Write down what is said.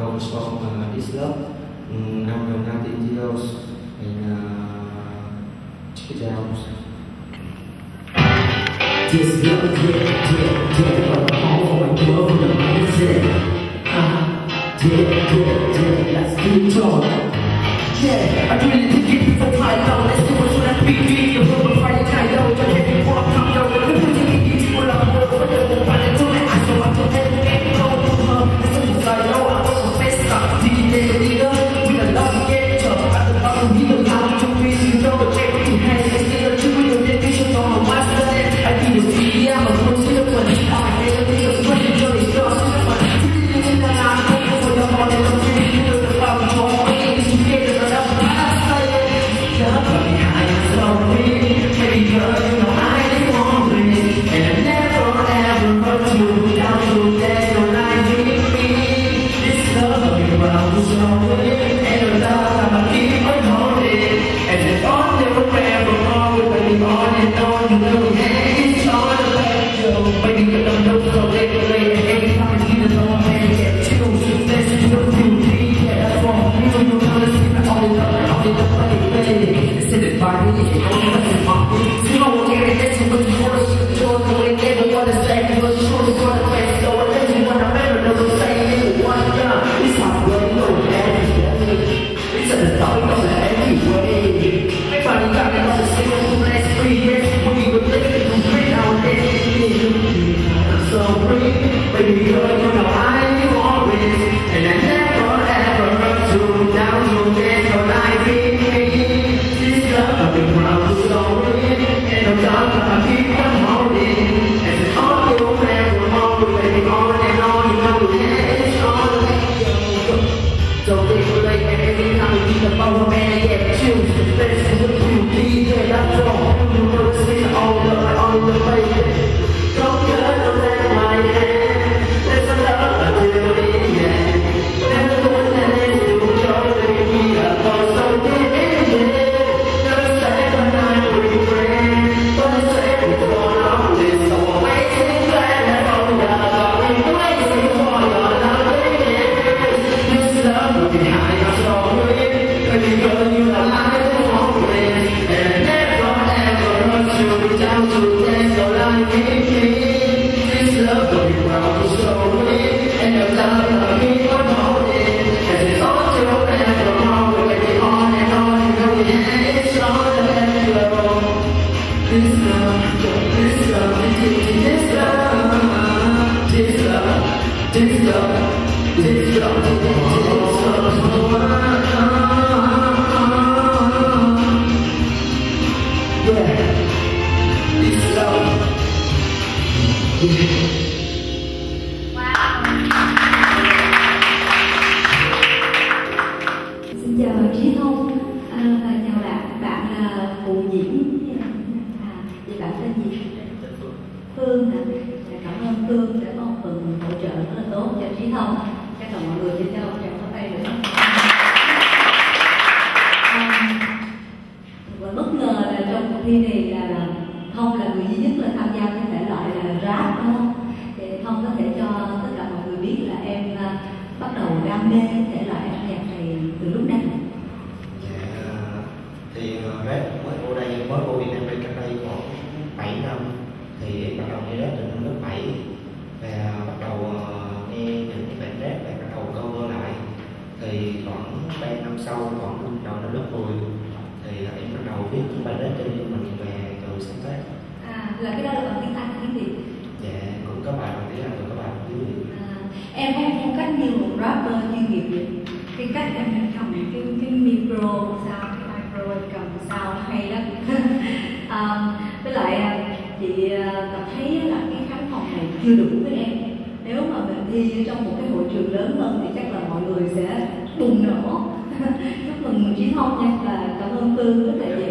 wrote a song, This Love. I'm from 19 years and check it out. This love, all my love in the mindset. Let's do it all. Yeah, I really think it's for my love. Let's do it so that we feel your love. Fight it, I know. But if you want to come down, we're going to get you full of love. But the fight it, don't let us know what to do. Ain't no love. Listen to I know I'm so best. Did you get it, nigga? We the love to get you. I the love to be the love to be. You know, but take it, hands. It's still a true. You're the vision on my master. I need to see ya. I'm a good sinner. I'm a hater. Niggas, what you do is yours. I'm not going for your money. I'm really good about your money. You get it, but I'm not behind slowly. Baby girl, you know I ain't wondering. And I never ever hurt you down to there's no line with me. This love around slowly. And the love I'ma keep on holding. As if on never ever always baby on and on. You know it's all about you. Baby girl, I'm no so late. Every time I see the love man get chills. Let's do it to me. Yeah, that's wrong. You know how to see the all the baby. Sit it by me, you know nothing on me. You know what you're guessing, but you wanna see the door, the way they don't wanna say, but you know the door, the way so I let you wanna remember, never say anyone down. It's not really no damage, it's at the top of the anyway. Everybody got me on the single for the last 3 years. When we were living from free nowadays, I'm so free. Baby girl, you know I ain't always, and I never ever hurt you down to there's no life in me. I've been proud to slowly, and I'm done, I keep on holding. As it's all your plan, we're always living on and on, you know it's all the way. So they were like, every time we think about a man, I get chills. Let's do what you need, yeah, that's all. You know it's been all the way. Don't cut no that my hand. Let's love until the end. Never gonna let it do, you're making me up for something. Xin chào Trí Thông và chào bạn là phụ diễn. Vậy bạn tên gì? Phương hả? Cảm ơn Phương đã có một phần hỗ trợ rất là tốt cho Trí Thông. Các bạn mọi người xin cho một tràng pháo tay nữa. Và bất ngờ là trong cuộc thi này là Thông là người duy nhất là tham gia cái thể loại là rap, đúng không? Thì Thông có thể cho tất cả mọi người biết là em bắt đầu đam mê thể loại âm nhạc này từ lúc nào? Thì rap mới vô đây, mới vô Việt Nam cách đây khoảng 7 năm. Thì bắt đầu nghe rap từ năm lớp 7 và bắt đầu nghe những cái bài rap và bắt đầu cover lại. Thì khoảng 3 năm sau, khoảng đầu năm lớp 10 thì em bắt đầu viết những bài rap cho riêng mình về từ sáng tác. Là cái đó là bằng tiếng Anh hay tiếng Việt? Dạ, cũng có bài bằng tiếng Anh, cũng có bài bằng tiếng Việt. Em hay phong cách như một rapper chuyên nghiệp vậy. Cái cách em cầm cái micro sao, cái micro cầm sao hay lắm. Với lại chị cảm thấy là cái khán phòng này chưa đủ với em. Nếu mà mình thi ở trong một cái hội trường lớn hơn thì chắc là mọi người sẽ bùng nổ. Chúc mừng Trí Thông nha, và cảm ơn Phương rất là nhiều.